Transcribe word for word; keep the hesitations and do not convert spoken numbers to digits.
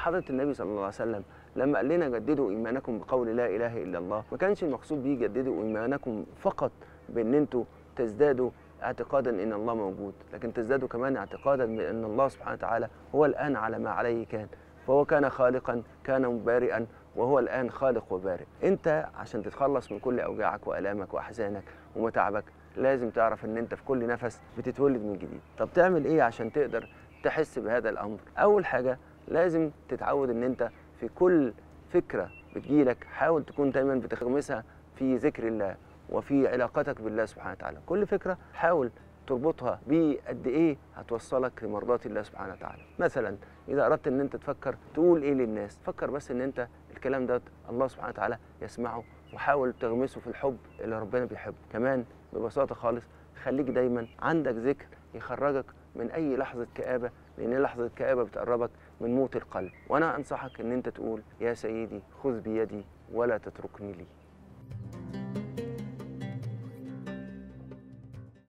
حضرة النبي صلى الله عليه وسلم لما قال لنا جددوا إيمانكم بقول لا إله إلا الله، ما كانش المقصود بيه جددوا إيمانكم فقط بأن أنتوا تزدادوا اعتقادا ان الله موجود، لكن تزدادوا كمان اعتقادا بان الله سبحانه وتعالى هو الان على ما عليه كان، فهو كان خالقا كان مبارئا وهو الان خالق وبارئ. انت عشان تتخلص من كل اوجاعك والامك واحزانك ومتاعبك لازم تعرف ان انت في كل نفس بتتولد من جديد. طب تعمل ايه عشان تقدر تحس بهذا الامر؟ اول حاجه لازم تتعود ان انت في كل فكره بتجيلك حاول تكون دايما بتغمسها في ذكر الله وفي علاقتك بالله سبحانه وتعالى. كل فكرة حاول تربطها بقد ايه هتوصلك لمرضاة الله سبحانه وتعالى. مثلا إذا أردت إن أنت تفكر تقول إيه للناس، فكر بس إن أنت الكلام ده الله سبحانه وتعالى يسمعه، وحاول تغمسه في الحب اللي ربنا بيحبه. كمان ببساطة خالص خليك دايما عندك ذكر يخرجك من أي لحظة كآبة، لأن لحظة كآبة بتقربك من موت القلب. وأنا أنصحك إن أنت تقول: يا سيدي خذ بيدي ولا تتركني لي.